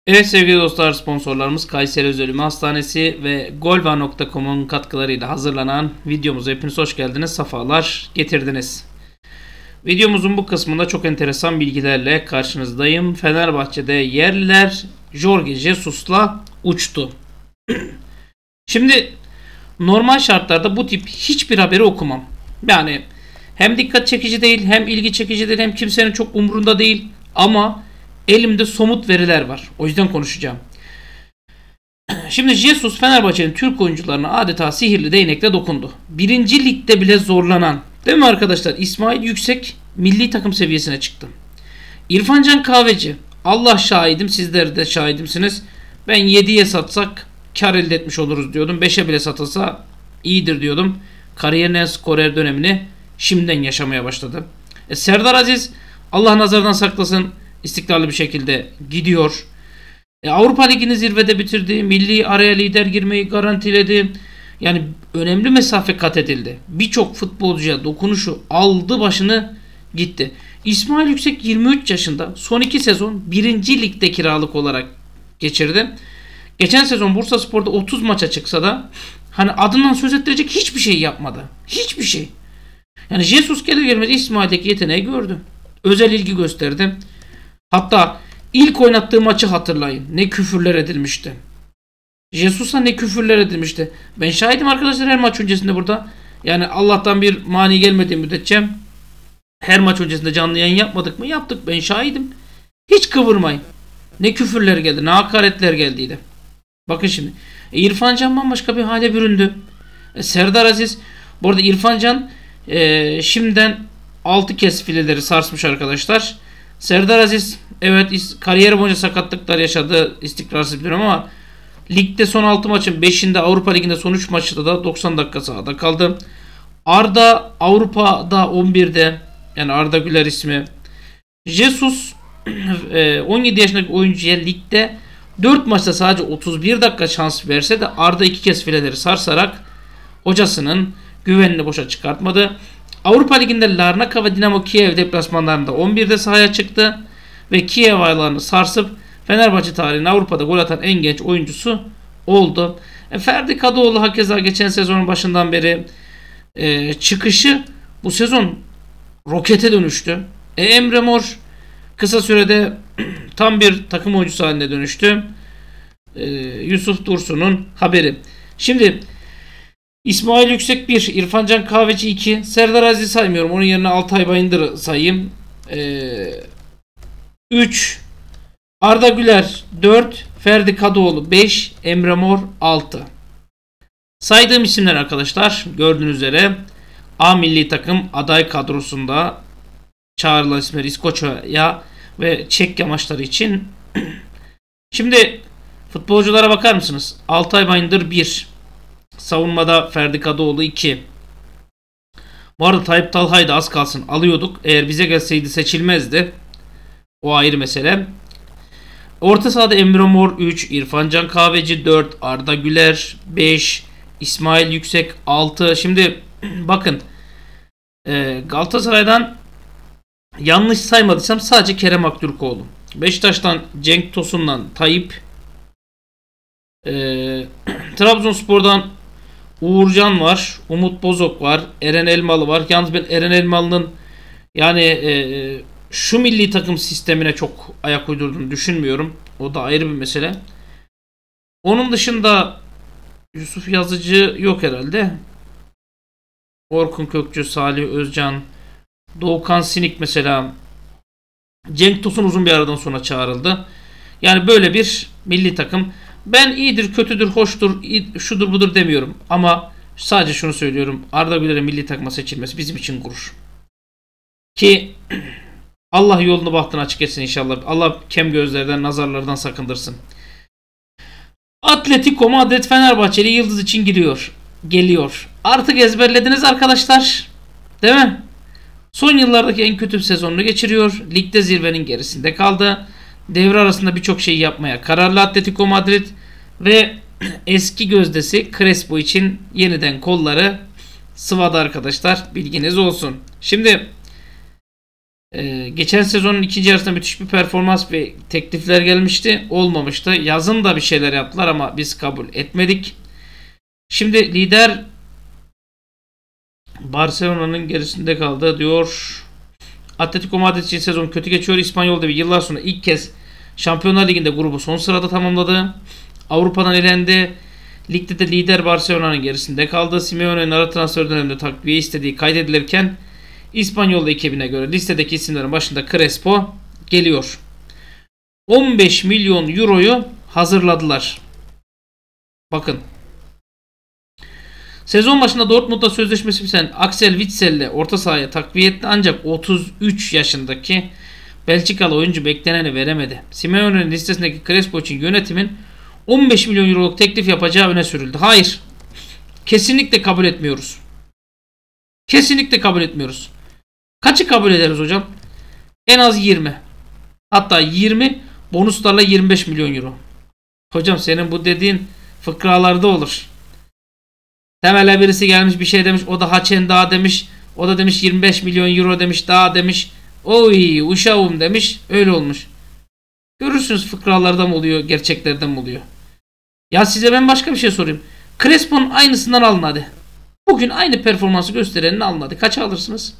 Evet sevgili dostlar, sponsorlarımız Kayseri Özel Hastanesi ve Golva.com'un katkılarıyla hazırlanan videomuza hepiniz hoş geldiniz, sefalar getirdiniz. Videomuzun bu kısmında çok enteresan bilgilerle karşınızdayım. Fenerbahçe'de yerliler Jorge Jesus'la uçtu. Şimdi normal şartlarda bu tip hiçbir haberi okumam. Yani hem dikkat çekici değil, hem ilgi çekici değil, hem kimsenin çok umurunda değil. Ama elimde somut veriler var. O yüzden konuşacağım. Şimdi Jesus Fenerbahçe'nin Türk oyuncularına adeta sihirli değnekle dokundu. Birinci ligde bile zorlanan, değil mi arkadaşlar? İsmail Yüksek milli takım seviyesine çıktı. İrfan Can Kahveci, Allah şahidim, sizler de şahidimsiniz. Ben 7'ye satsak kar elde etmiş oluruz diyordum. 5'e bile satılsa iyidir diyordum. Kariyerin en skorer dönemini şimdiden yaşamaya başladı. Serdar Aziz, Allah nazardan saklasın, istikrarlı bir şekilde gidiyor. Avrupa Ligi'ni zirvede bitirdi. Milli araya lider girmeyi garantiledi. Yani önemli mesafe kat edildi. Birçok futbolcuya dokunuşu aldı başını gitti. İsmail Yüksek 23 yaşında. Son 2 sezon 1. Lig'de kiralık olarak geçirdi. Geçen sezon Bursaspor'da 30 maça çıksa da hani adından söz ettirecek hiçbir şey yapmadı. Hiçbir şey. Yani Jesus gelir gelmez İsmail'deki yeteneği gördü. Özel ilgi gösterdi. Hatta ilk oynattığı maçı hatırlayın. Ne küfürler edilmişti. Jesus'a ne küfürler edilmişti. Ben şahidim arkadaşlar her maç öncesinde burada. Yani Allah'tan bir mani gelmediği müddetçe her maç öncesinde canlı yayın yapmadık mı? Yaptık. Ben şahidim. Hiç kıvırmayın. Ne küfürler geldi, ne hakaretler geldiydi. Bakın şimdi. İrfan Can bambaşka bir hale büründü. Serdar Aziz. Bu arada İrfan Can şimdiden 6 kez fileleri sarsmış arkadaşlar. Serdar Aziz evet kariyeri boyunca sakatlıklar yaşadı, istikrarsız bir durum ama ligde son 6 maçın 5'inde, Avrupa Ligi'nde son 3 maçta da 90 dakika sahada kaldı. Arda Avrupa'da 11'de, yani Arda Güler ismi. Jesus 17 yaşındaki oyuncuya ligde 4 maçta sadece 31 dakika şans verse de Arda 2 kez fileleri sarsarak hocasının güvenini boşa çıkartmadı. Avrupa Ligi'nde Larnaca ve Dinamo Kiev deplasmanlarında 11'de sahaya çıktı ve Kiev aylarını sarsıp Fenerbahçe tarihinin Avrupa'da gol atan en genç oyuncusu oldu. Ferdi Kadıoğlu hakeza geçen sezonun başından beri çıkışı bu sezon rokete dönüştü. Emre Mor kısa sürede tam bir takım oyuncusu haline dönüştü. Yusuf Dursun'un haberi. Şimdi İsmail Yüksek 1, İrfan Can Kahveci 2, Serdar Aziz saymıyorum. Onun yerine Altay Bayındır'ı sayayım. 3, Arda Güler 4, Ferdi Kadıoğlu 5, Emre Mor 6. Saydığım isimler arkadaşlar gördüğünüz üzere A milli takım aday kadrosunda çağrılan isimler İskoçya ve Çekya maçları için. Şimdi futbolculara bakar mısınız? Altay Bayındır 1. Savunmada Ferdi Kadıoğlu 2. Bu arada Tayyip Talha'yı da az kalsın alıyorduk. Eğer bize gelseydi seçilmezdi. O ayrı mesele. Orta sahada Emre Mor 3, İrfan Can Kahveci 4, Arda Güler 5, İsmail Yüksek 6. Şimdi bakın Galatasaray'dan yanlış saymadıysam sadece Kerem Aktürkoğlu. Beşiktaş'tan Cenk Tosun'dan Tayyip, Trabzonspor'dan Uğurcan var, Umut Bozok var, Eren Elmalı var. Yalnız ben Eren Elmalı'nın yani şu milli takım sistemine çok ayak uydurduğunu düşünmüyorum. O da ayrı bir mesele. Onun dışında Yusuf Yazıcı yok herhalde. Orkun Kökçü, Salih Özcan, Doğukan Sinik mesela. Cenk Tosun uzun bir aradan sonra çağrıldı. Yani böyle bir milli takım. Ben iyidir, kötüdür, hoştur, şudur budur demiyorum. Ama sadece şunu söylüyorum. Arda Güler'in milli takıma seçilmesi bizim için gurur. Ki Allah yolunu bahtını açık etsin inşallah. Allah kem gözlerden, nazarlardan sakındırsın. Atletico Madrid Fenerbahçeli yıldız için geliyor. Artık ezberlediniz arkadaşlar. Değil mi? Son yıllardaki en kötü sezonunu geçiriyor. Ligde zirvenin gerisinde kaldı. Devre arasında birçok şeyi yapmaya kararlı Atletico Madrid ve eski gözdesi Crespo için yeniden kolları sıvadı arkadaşlar. Bilginiz olsun. Şimdi Geçen sezonun ikinci yarısında müthiş bir performans ve teklifler gelmişti. Olmamıştı. Yazın da bir şeyler yaptılar ama biz kabul etmedik. Şimdi lider Barcelona'nın gerisinde kaldı diyor. Atletico Madrid için sezon kötü geçiyor. İspanyol'da bir yıllar sonra ilk kez Şampiyonlar Ligi'nde grubu son sırada tamamladı. Avrupa'dan elendi. Ligde de lider Barcelona'nın gerisinde kaldı. Simeone'nin ara transfer döneminde takviye istediği kaydedilirken İspanyol ekibine göre listedeki isimlerin başında Crespo geliyor. 15 milyon euroyu hazırladılar. Bakın. Sezon başında Dortmund'da sözleşmesi biten Axel Witsel'le orta sahaya takviye etti ancak 33 yaşındaki Belçikalı oyuncu bekleneni veremedi. Simeone'nin listesindeki Crespo için yönetimin 15 milyon euroluk teklif yapacağı öne sürüldü. Hayır. Kesinlikle kabul etmiyoruz. Kesinlikle kabul etmiyoruz. Kaçı kabul ederiz hocam? En az 20. Hatta 20 bonuslarla 25 milyon euro. Hocam senin bu dediğin fıkralarda olur. Temele birisi gelmiş bir şey demiş. O da haçen daha demiş. O da demiş 25 milyon euro demiş daha demiş. Oy uşağım demiş. Öyle olmuş. Görürsünüz fıkralardan mı oluyor gerçeklerden mi oluyor. Ya size ben başka bir şey sorayım. Crespo'nun aynısından alın hadi. Bugün aynı performansı gösterenini alın hadi. Kaça alırsınız?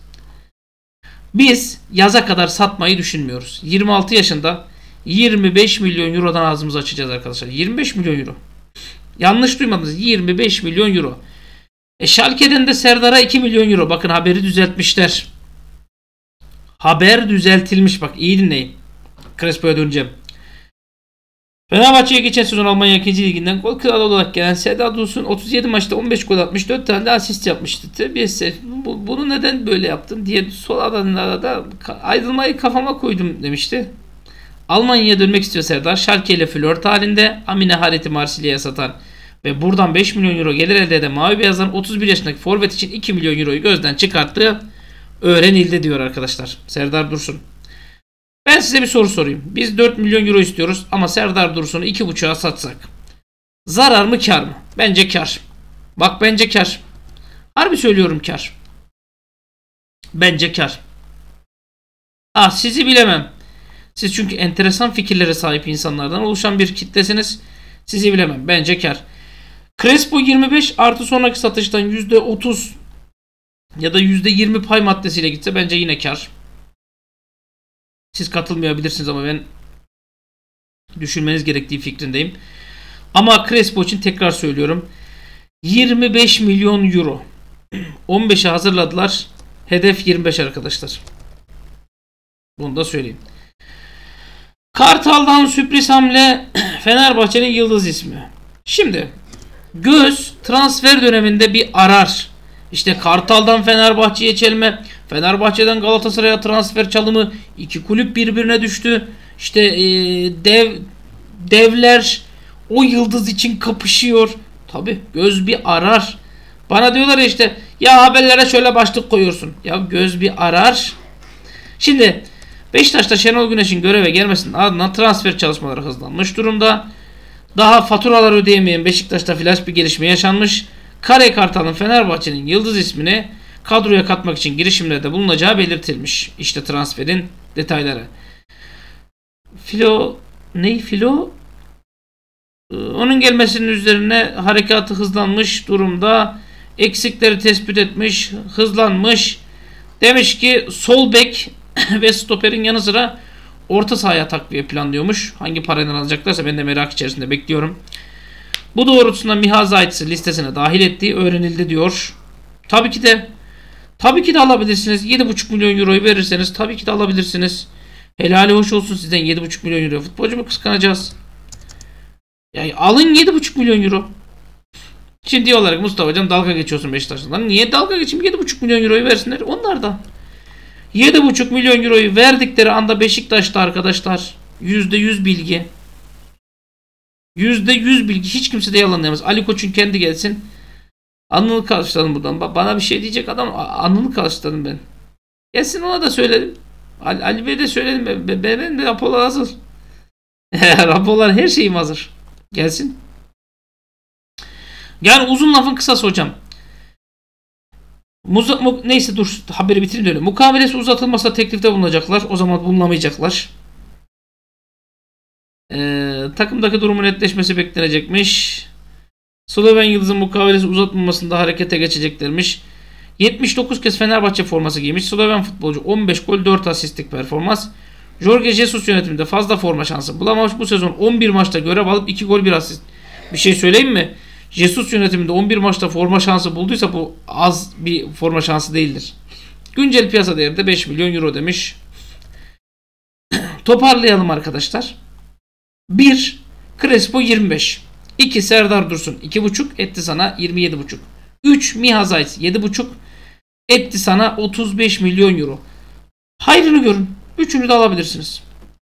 Biz yaza kadar satmayı düşünmüyoruz. 26 yaşında 25 milyon eurodan ağzımızı açacağız arkadaşlar. 25 milyon euro. Yanlış duymadınız. 25 milyon euro. Schalke'den de Serdar'a 2 milyon euro. Bakın haberi düzeltmişler. Haber düzeltilmiş. Bak iyi dinleyin. Crespo'ya döneceğim. Fenerbahçe'ye geçen sezon Almanya 2. Liginden gol kralı olarak gelen Serdar Dursun 37 maçta 15 gol atmış, 4 tane de asist yapmıştı. Tabii bunu neden böyle yaptım diye sonradan da ayrılmayı kafama koydum demişti. Almanya'ya dönmek istiyor Serdar. Schalke ile flört halinde. Amine Haret'i Marsilya'ya satan ve buradan 5 milyon euro gelir elde eden Mavi Beyazların 31 yaşındaki forvet için 2 milyon euroyu gözden çıkarttığı öğrenildi diyor arkadaşlar. Serdar Dursun. Ben size bir soru sorayım. Biz 4 milyon euro istiyoruz ama Serdar Dursun'u 2,5'a satsak. Zarar mı kar mı? Bence kar. Bak bence kar. Harbi söylüyorum kar. Bence kar. Ah sizi bilemem. Siz çünkü enteresan fikirlere sahip insanlardan oluşan bir kitlesiniz. Sizi bilemem. Bence kar. Crespo 25 artı sonraki satıştan %30 ya da %20 pay maddesiyle gitse bence yine kar. Siz katılmayabilirsiniz ama ben düşünmeniz gerektiği fikrindeyim. Ama Crespo için tekrar söylüyorum. 25 milyon euro. 15'e hazırladılar. Hedef 25 arkadaşlar. Bunu da söyleyeyim. Kartal'dan sürpriz hamle Fenerbahçe'nin yıldız ismi. Şimdi göz transfer döneminde bir arar. İşte Kartal'dan Fenerbahçe'ye çelme, Fenerbahçe'den Galatasaray'a transfer çalımı, iki kulüp birbirine düştü. İşte devler o yıldız için kapışıyor. Tabi göz bir arar. Bana diyorlar ya işte ya haberlere şöyle başlık koyuyorsun. Ya göz bir arar. Şimdi Beşiktaş'ta Şenol Güneş'in göreve gelmesinin ardından transfer çalışmaları hızlanmış durumda. Daha faturalar ödeyemeyen Beşiktaş'ta flash bir gelişme yaşanmış. Kare Kartal'ın Fenerbahçe'nin yıldız ismini kadroya katmak için girişimlerde bulunacağı belirtilmiş. İşte transferin detayları. Filo onun gelmesinin üzerine harekatı hızlanmış durumda. Eksikleri tespit etmiş, hızlanmış. Demiş ki sol bek ve stoperin yanı sıra orta sahaya takviye planlıyormuş. Hangi paradan alacaklarsa ben de merak içerisinde bekliyorum. Bu doğrultusunda Miha Zayt'sı listesine dahil ettiği öğrenildi diyor. Tabii ki de alabilirsiniz. 7,5 milyon euroyu verirseniz tabii ki de alabilirsiniz. Helali hoş olsun sizden 7,5 milyon euro. Futbolcu mu kıskanacağız? Yani alın 7,5 milyon euro. Şimdi diyorlar ki Mustafa Hocam dalga geçiyorsun Beşiktaş'tan. Niye dalga geçeyim? 7,5 milyon euroyu versinler. Onlar da 7,5 milyon euroyu verdikleri anda Beşiktaş'ta arkadaşlar %100 bilgi. %100 bilgi. Hiç kimse de yalanlayamaz. Ali Koç'un kendi gelsin. Anını karşıladım buradan. Bana bir şey diyecek adam anını karşıladım ben. Gelsin ona da söyledim. Ali Bey'e de söyledim. Benim de raporlar hazır. Raporlar her şeyim hazır. Gelsin. Yani uzun lafın kısası hocam. Neyse dur haberi bitireyim de öyle. Mukavelesi uzatılmasa teklifte bulunacaklar. O zaman bulunamayacaklar. Takımdaki durumun netleşmesi beklenecekmiş. Sloven Yıldız'ın mukavelesi uzatılmasında harekete geçeceklermiş. 79 kez Fenerbahçe forması giymiş. Sloven futbolcu 15 gol 4 asistlik performans. Jorge Jesus yönetiminde fazla forma şansı bulamamış. Bu sezon 11 maçta görev alıp 2 gol 1 asist. Bir şey söyleyeyim mi? Jesus yönetiminde 11 maçta forma şansı bulduysa bu az bir forma şansı değildir. Güncel piyasa değeri de 5 milyon euro demiş. Toparlayalım arkadaşlar. 1. Crespo 25. 2. Serdar Dursun 2.5 etti sana 27.5. 3. Miha Zayt 7.5 etti sana 35 milyon euro. Hayrını görün. Üçünü de alabilirsiniz.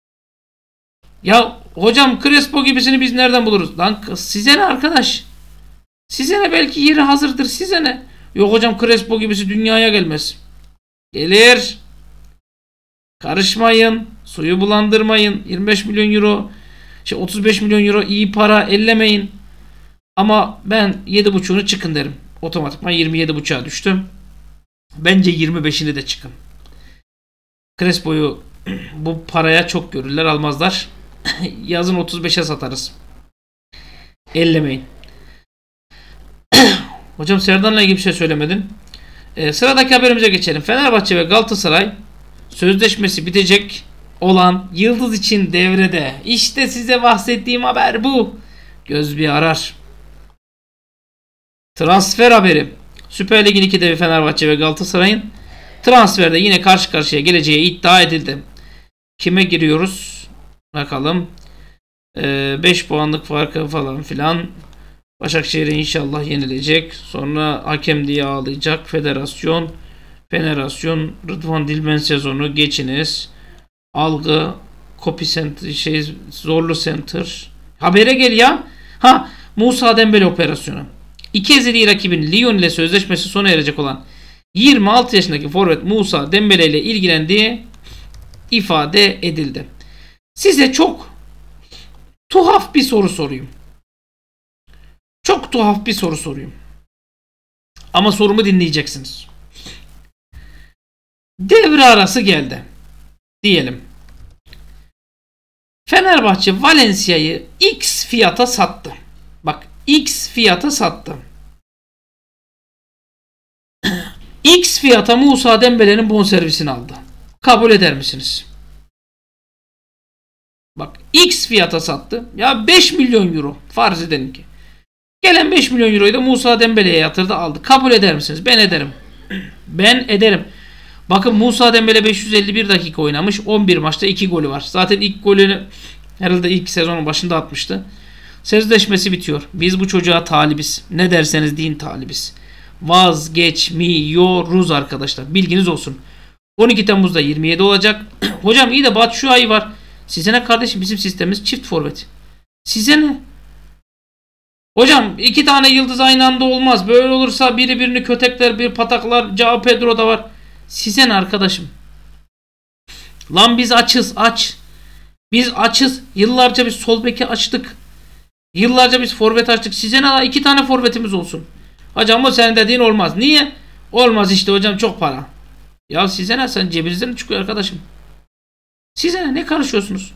Ya hocam Crespo gibisini biz nereden buluruz? Lan size ne arkadaş? Size ne, belki yeri hazırdır, size ne? Yok hocam Crespo gibisi dünyaya gelmez. Gelir. Karışmayın. Suyu bulandırmayın. 25 milyon euro 35 milyon euro iyi para, ellemeyin. Ama ben 7.5'unu çıkın derim. Otomatikman 27.5'a düştüm. Bence 25'ini de çıkın. Crespo'yu bu paraya çok görürler, almazlar. Yazın 35'e satarız. Ellemeyin. Hocam Serdar'la ilgili bir şey söylemedin. Sıradaki haberimize geçelim. Fenerbahçe ve Galatasaray sözleşmesi bitecek olan Yıldız için devrede. İşte size bahsettiğim haber bu. Göz bir arar. Transfer haberi. Süper Lig'in iki devi Fenerbahçe ve Galatasaray'ın transferde yine karşı karşıya geleceği iddia edildi. Kime giriyoruz? Bakalım. 5 puanlık farkı falan filan. Başakşehir'e inşallah yenilecek. Sonra hakem diye ağlayacak. Federasyon, Rıdvan Dilmen sezonu geçiniz. Algı, Copy Center, Zorlu Center. Habere gel ya. Musa Dembele operasyonu. İki ezeli rakibin Lyon ile sözleşmesi sona erecek olan 26 yaşındaki forvet Musa Dembele ile ilgilendiği ifade edildi. Size çok tuhaf bir soru sorayım. Çok tuhaf bir soru sorayım. Ama sorumu dinleyeceksiniz. Devre arası geldi. Diyelim. Fenerbahçe Valencia'yı X fiyata sattı. Bak, X fiyata sattı. X fiyata Musa Dembele'nin bonservisini aldı. Kabul eder misiniz? Bak, X fiyata sattı. Ya 5 milyon euro farz edelim ki. Gelen 5 milyon euroyu da Musa Dembele'ye yatırdı, aldı. Kabul eder misiniz? Ben ederim. Ben ederim. Bakın, Musa Dembele 551 dakika oynamış. 11 maçta 2 golü var. Zaten ilk golünü herhalde ilk sezonun başında atmıştı. Sözleşmesi bitiyor. Biz bu çocuğa talibiz. Ne derseniz deyin, talibiz. Vazgeçmiyoruz arkadaşlar. Bilginiz olsun. 12 Temmuz'da 27 olacak. Hocam iyi de Batshuayi var. Size ne kardeşim, bizim sistemimiz çift forvet. Size ne? Hocam 2 tane yıldız aynı anda olmaz. Böyle olursa biri birini kötekler, bir pataklar. Cao Pedro da var. Size ne arkadaşım? Lan biz açız, aç. Biz açız. Yıllarca biz sol beki açtık. Yıllarca biz forvet açtık. Size ne? 2 tane forvetimiz olsun. Hocam o senin dediğin olmaz. Niye? Olmaz işte hocam, çok para. Ya size ne? Sen cebinizden mi çıkıyor arkadaşım? Size ne karışıyorsunuz?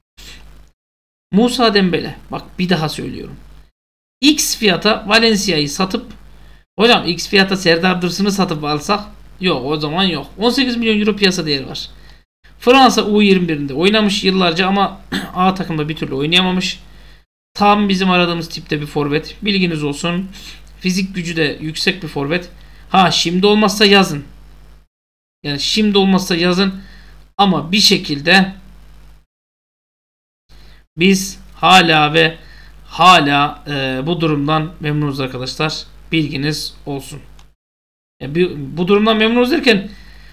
Musa Dembele. Bak, bir daha söylüyorum. X fiyata Valencia'yı satıp, hocam X fiyata Serdar Dursun'u satıp alsak, yok, o zaman yok. 18 milyon euro piyasa değeri var. Fransa U21'inde oynamış yıllarca ama A takımda bir türlü oynayamamış. Tam bizim aradığımız tipte bir forvet. Bilginiz olsun. Fizik gücü de yüksek bir forvet. Şimdi olmazsa yazın. Yani şimdi olmazsa yazın. Ama bir şekilde biz hala bu durumdan memnunuz arkadaşlar. Bilginiz olsun. Bu durumdan memnunuz derken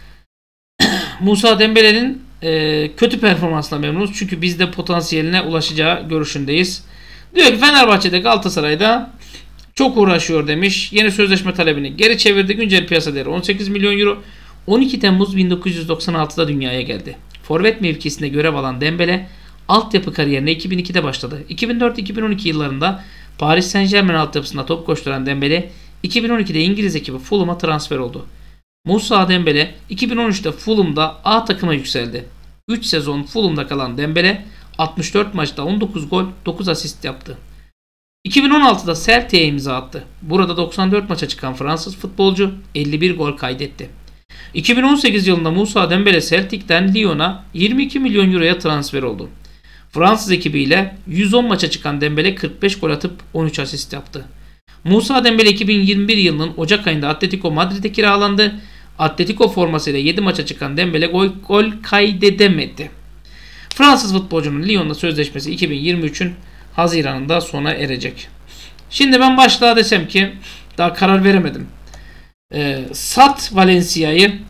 Musa Dembele'nin kötü performansla memnunuz. Çünkü biz de potansiyeline ulaşacağı görüşündeyiz. Diyor ki Fenerbahçe'de, Galatasaray'da çok uğraşıyor demiş. Yeni sözleşme talebini geri çevirdi. Güncel piyasa değeri 18 milyon euro. 12 Temmuz 1996'da dünyaya geldi. Forvet mevkisinde görev alan Dembele altyapı kariyerine 2002'de başladı. 2004-2012 yıllarında Paris Saint-Germain altyapısında top koşturan Dembele 2012'de İngiliz ekibi Fulham'a transfer oldu. Moussa Dembele 2013'te Fulham'da A takıma yükseldi. 3 sezon Fulham'da kalan Dembele 64 maçta 19 gol 9 asist yaptı. 2016'da Celtic'e imza attı. Burada 94 maça çıkan Fransız futbolcu 51 gol kaydetti. 2018 yılında Moussa Dembele Celtic'ten Lyon'a 22 milyon euroya transfer oldu. Fransız ekibiyle 110 maça çıkan Dembele 45 gol atıp 13 asist yaptı. Moussa Dembele 2021 yılının Ocak ayında Atletico Madrid'e kiralandı. Atletico formasıyla 7 maça çıkan Dembele gol kaydedemedi. Fransız futbolcunun Lyon'la sözleşmesi 2023'ün Haziran'ında sona erecek. Şimdi ben başlığa desem ki daha karar veremedim. Sat Valencia'yı,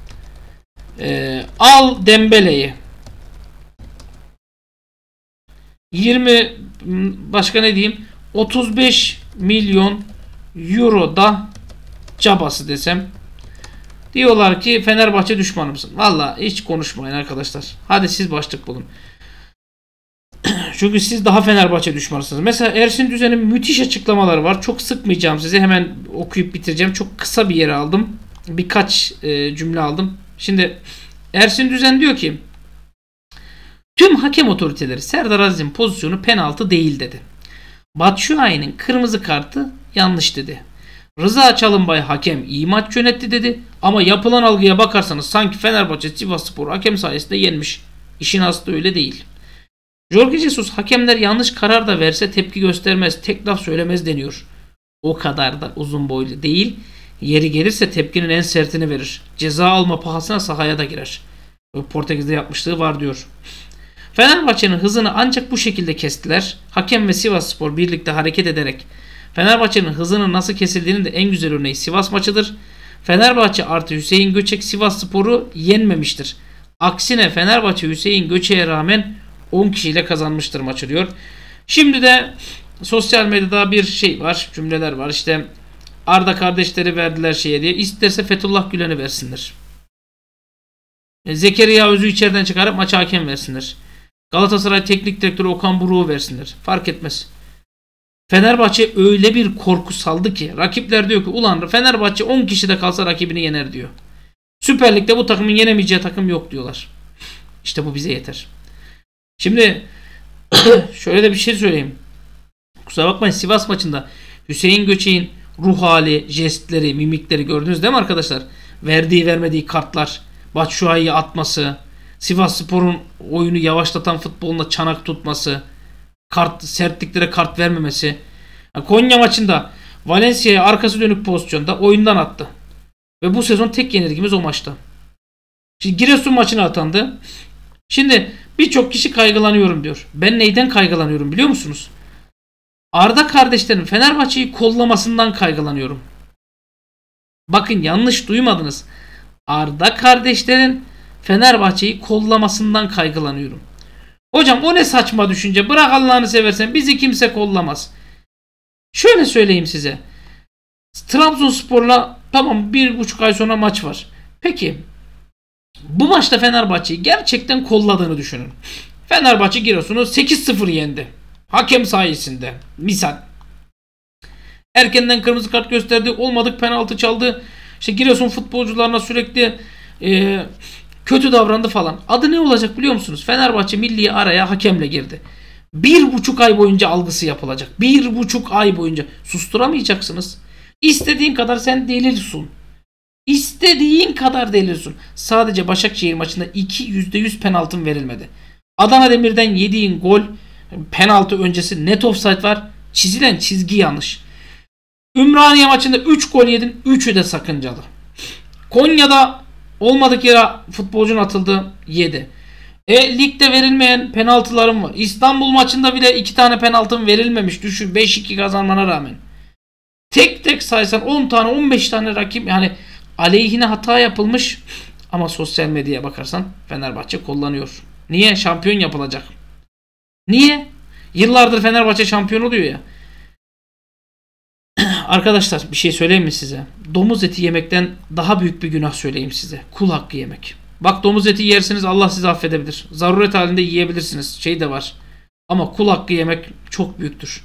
al Dembele'yi. 20 başka ne diyeyim? 35 milyon euro da cabası desem. Diyorlar ki Fenerbahçe düşmanı mısın? Valla hiç konuşmayın arkadaşlar. Hadi siz başlık bulun. Çünkü siz daha Fenerbahçe düşmanısınız. Mesela Ersin Düzen'in müthiş açıklamaları var. Çok sıkmayacağım size. Hemen okuyup bitireceğim. Çok kısa bir yere aldım. Birkaç cümle aldım. Şimdi Ersin Düzen diyor ki tüm hakem otoriteleri Serdar Aziz'in pozisyonu penaltı değil dedi. Batshuayi'nin kırmızı kartı yanlış dedi. Rıza Çalınbay hakem iyi maç yönetti dedi. Ama yapılan algıya bakarsanız sanki Fenerbahçe Sivasspor hakem sayesinde yenmiş. İşin aslı öyle değil. Jorge Jesus hakemler yanlış karar da verse tepki göstermez, tek laf söylemez deniyor. O kadar da uzun boylu değil. Yeri gelirse tepkinin en sertini verir. Ceza alma pahasına sahaya da girer. Portekiz'de yapmışlığı var diyor. Fenerbahçe'nin hızını ancak bu şekilde kestiler. Hakem ve Sivasspor birlikte hareket ederek. Fenerbahçe'nin hızının nasıl kesildiğinin de en güzel örneği Sivas maçıdır. Fenerbahçe artı Hüseyin Göçek Sivasspor'u yenmemiştir. Aksine Fenerbahçe Hüseyin Göçek'e rağmen 10 kişiyle kazanmıştır maçı diyor. Şimdi de sosyal medyada bir şey var, cümleler var. İşte Arda kardeşleri verdiler şeye diye. İsterse Fethullah Gülen'i versinler. Zekeriya Öz'ü içeriden çıkarıp maça hakem versinler. Galatasaray Teknik Direktörü Okan Buruk'u versinler. Fark etmez. Fenerbahçe öyle bir korku saldı ki rakipler diyor ki ulan Fenerbahçe 10 kişi de kalsa rakibini yener diyor. Süper Lig'de bu takımın yenemeyeceği takım yok diyorlar. İşte bu bize yeter. Şimdi şöyle de bir şey söyleyeyim. Kusura bakmayın, Sivas maçında Hüseyin Göçek'in ruh hali, jestleri, mimikleri gördünüz değil mi arkadaşlar? Verdiği vermediği kartlar, Batshuayi'yi atması, Sivasspor'un oyunu yavaşlatan futboluna çanak tutması, sertliklere kart vermemesi. Konya maçında Valencia'ya arkası dönük pozisyonda oyundan attı. Ve bu sezon tek yenilgimiz o maçta. Şimdi Giresun maçına atandı. Şimdi birçok kişi kaygılanıyorum diyor. Ben neyden kaygılanıyorum biliyor musunuz? Arda kardeşlerin Fenerbahçe'yi kollamasından kaygılanıyorum. Bakın yanlış duymadınız. Arda kardeşlerin Fenerbahçe'yi kollamasından kaygılanıyorum. Hocam o ne saçma düşünce. Bırak Allah'ını seversen, bizi kimse kollamaz. Şöyle söyleyeyim size. Trabzonspor'la tamam 1,5 ay sonra maç var. Peki bu maçta Fenerbahçe'yi gerçekten kolladığını düşünün. Fenerbahçe Giresun'u 8-0 yendi. Hakem sayesinde. Misal. Erkenden kırmızı kart gösterdi. Olmadık penaltı çaldı. İşte Giresun futbolcularına sürekli kötü davrandı falan. Adı ne olacak biliyor musunuz? Fenerbahçe milli araya hakemle girdi. 1,5 ay boyunca algısı yapılacak. 1,5 ay boyunca. Susturamayacaksınız. İstediğin kadar sen delirsun. İstediğin kadar delirsun. Sadece Başakşehir maçında %100 penaltın verilmedi. Adana Demir'den yediğin gol penaltı öncesi net offside var. Çizilen çizgi yanlış. Ümraniye maçında 3 gol yedin. 3'ü de sakıncalı. Konya'da olmadık yere futbolcun atıldı. 7. Ligde verilmeyen penaltılarım var. İstanbul maçında bile 2 tane penaltım verilmemiş. Düşün 5-2 kazanmana rağmen. Tek tek saysan 10 tane 15 tane rakip, yani aleyhine hata yapılmış ama sosyal medyaya bakarsan Fenerbahçe kullanıyor. Niye? Şampiyon yapılacak. Niye? Yıllardır Fenerbahçe şampiyon oluyor ya. Arkadaşlar bir şey söyleyeyim mi size? Domuz eti yemekten daha büyük bir günah söyleyeyim size. Kul hakkı yemek. Bak domuz eti yerseniz Allah sizi affedebilir. Zaruret halinde yiyebilirsiniz. Şey de var. Ama kul hakkı yemek çok büyüktür.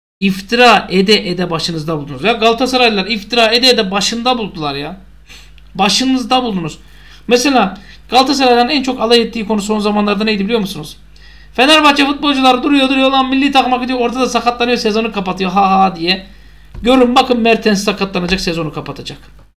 İftira ede ede başınızda buldunuz. Ya Galatasaraylılar iftira ede ede başında buldular ya. Başınızda bulunuz. Mesela Galatasaray'ın en çok alay ettiği konu son zamanlarda neydi biliyor musunuz? Fenerbahçe futbolcular duruyor lan milli takıma gidiyor, ortada sakatlanıyor, sezonu kapatıyor ha ha diye. Görün bakın Mertens sakatlanacak, sezonu kapatacak.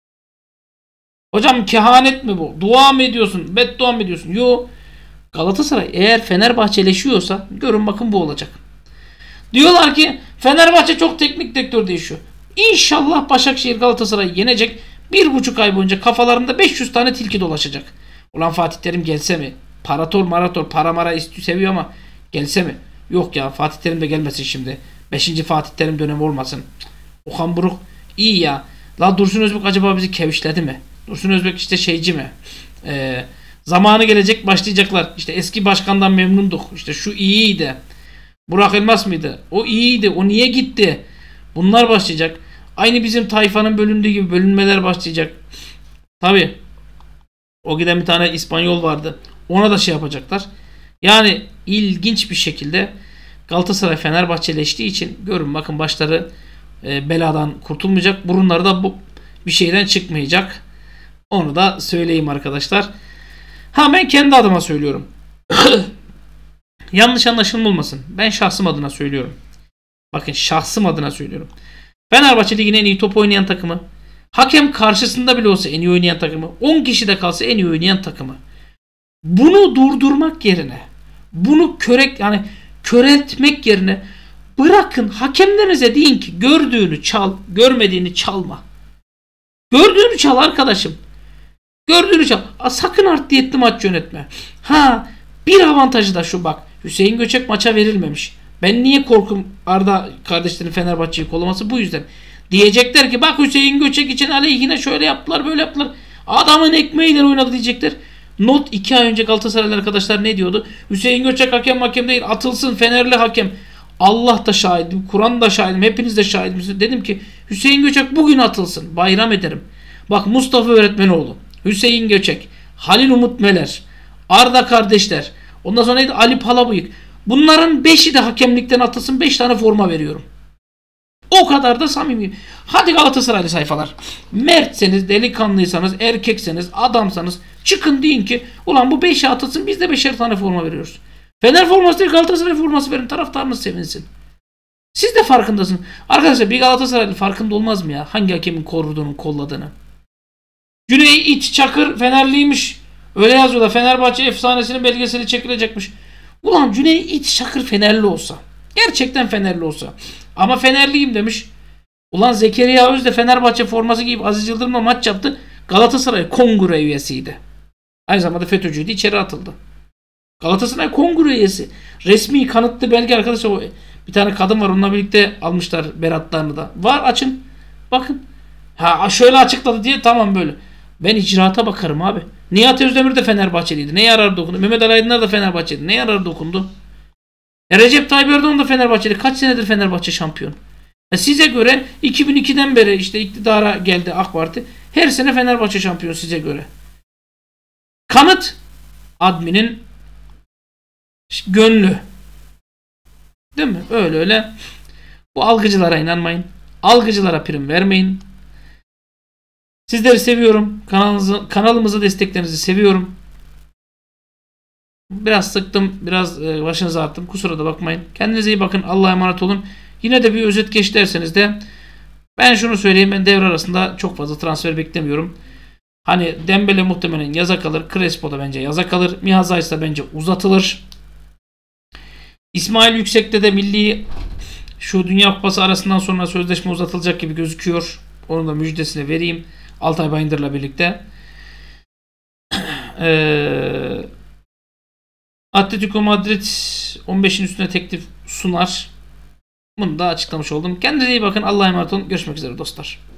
Hocam kehanet mi bu? Dua mı ediyorsun? Beddua mı ediyorsun? Yo. Galatasaray eğer Fenerbahçeleşiyorsa görün bakın bu olacak. Diyorlar ki Fenerbahçe çok teknik direktör değişiyor. İnşallah Başakşehir Galatasaray'ı yenecek. 1,5 ay boyunca kafalarında 500 tane tilki dolaşacak. Ulan Fatih Terim gelse mi? Parator marator para mara istiyor, seviyor ama gelse mi? Yok ya, Fatih Terim de gelmesin şimdi. 5. Fatih Terim dönemi olmasın. Okan Buruk iyi ya. La Dursun Özbek acaba bizi kevişledi mi? Dursun Özbek işte şeyci mi? Zamanı gelecek başlayacaklar. İşte eski başkandan memnunduk. İşte şu iyiydi. Burak Elmas mıydı? O iyiydi. O niye gitti? Bunlar başlayacak. Aynı bizim tayfanın bölündüğü gibi bölünmeler başlayacak. Tabi. O giden bir tane İspanyol vardı. Ona da şey yapacaklar. Yani ilginç bir şekilde Galatasaray Fenerbahçeleştiği için görün bakın başları beladan kurtulmayacak. Burunları da bu bir şeyden çıkmayacak. Onu da söyleyeyim arkadaşlar. Ha ben kendi adıma söylüyorum. Yanlış anlaşılma olmasın. Ben şahsım adına söylüyorum. Bakın şahsım adına söylüyorum. Fenerbahçe Ligi'nin en iyi top oynayan takımı. Hakem karşısında bile olsa en iyi oynayan takımı. 10 kişi de kalsa en iyi oynayan takımı. Bunu durdurmak yerine, bunu köreltmek yerine bırakın hakemlerinize deyin ki gördüğünü çal, görmediğini çalma. Gördüğünü çal arkadaşım. Gördüğünü çal. Sakın art niyetli maç yönetme. Ha, bir avantajı da şu bak. Hüseyin Göçek maça verilmemiş. Ben niye korkum Arda kardeşlerin Fenerbahçe'yi kollaması? Bu yüzden. Diyecekler ki bak Hüseyin Göçek için aleyhine şöyle yaptılar böyle yaptılar. Adamın ekmeğiyle oynadı diyecekler. Not 2 ay önce Galatasaraylı arkadaşlar ne diyordu? Hüseyin Göçek hakem değil, atılsın Fenerli hakem. Allah da şahidim, Kur'an da şahidim, hepiniz de şahidiniz. Dedim ki Hüseyin Göçek bugün atılsın. Bayram ederim. Bak Mustafa Öğretmenoğlu, Hüseyin Göçek, Halil Umut Meler, Arda kardeşler. Ondan sonra neydi? Ali Palabıyık. Bunların 5'i de hakemlikten atılsın. 5 tane forma veriyorum. O kadar da samimiyim. Hadi Galatasaraylı sayfalar. Mertseniz, delikanlıysanız, erkekseniz, adamsanız çıkın deyin ki ulan bu 5'e atılsın, biz de 5'er tane forma veriyoruz. Fener forması değil Galatasaray forması verin, taraftarınız sevinsin. Siz de farkındasınız. Arkadaşlar bir Galatasaraylı farkında olmaz mı ya? Hangi hakemin koruduğunu, kolladığını. Cüneyt Çakır Fenerliymiş. Öyle yazıyorlar. Fenerbahçe efsanesinin belgeseli çekilecekmiş. Ulan Cüneyt Çakır Fenerli olsa. Gerçekten Fenerli olsa. Ama Fenerliyim demiş. Ulan Zekeriya Öz de Fenerbahçe forması giyip Aziz Yıldırım'la maç yaptı. Galatasaray kongre üyesiydi. Aynı zamanda FETÖ'cüydü, içeri atıldı. Galatasaray kongre üyesi. Resmi kanıtlı belge arkadaşlar. O bir tane kadın var, onunla birlikte almışlar beratlarını da. Var, açın. Bakın. Ha şöyle açıkladı diye tamam böyle. Ben icraata bakarım abi. Nihat Özdemir de Fenerbahçeliydi. Ne yarar dokundu? Mehmet Ali Aydınlar da Fenerbahçeliydi. Ne yarar dokundu? Recep Tayyip Erdoğan da Fenerbahçeli. Kaç senedir Fenerbahçe şampiyon? Size göre 2002'den beri işte iktidara geldi AK Parti. Her sene Fenerbahçe şampiyon size göre. Kanıt adminin gönlü. Değil mi? Öyle. Bu algıcılara inanmayın. Algıcılara prim vermeyin. Sizleri seviyorum. Kanalımızı desteklerinizi seviyorum. Biraz sıktım. Biraz başınızı ağrıttım. Kusura da bakmayın. Kendinize iyi bakın. Allah'a emanet olun. Yine de bir özet geç derseniz de ben şunu söyleyeyim. Ben devre arasında çok fazla transfer beklemiyorum. Hani Dembele muhtemelen yaza kalır. Crespo da bence yaza kalır. Mihazayis da bence uzatılır. İsmail Yüksek'te de milli şu Dünya Kupası arasından sonra sözleşme uzatılacak gibi gözüküyor. Onun da müjdesini vereyim. Altay Bayındır'la birlikte. Atletico Madrid 15'in üstüne teklif sunar. Bunu da açıklamış oldum. Kendinize iyi bakın. Allah'a emanet olun. Görüşmek üzere dostlar.